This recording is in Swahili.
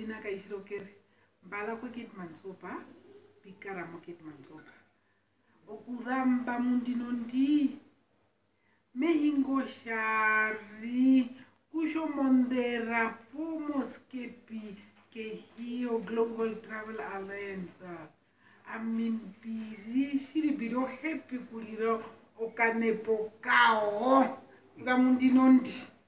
bina ka ishirokere mbala kwe kitmansopa pikara mo kitmansopa okuramba mundinondi mehingo shari kusho mondera pomoskepi ke hiyo Global Travel Alliance aminpiri shiribiro happy kuliro okanepo kao ga mundinondi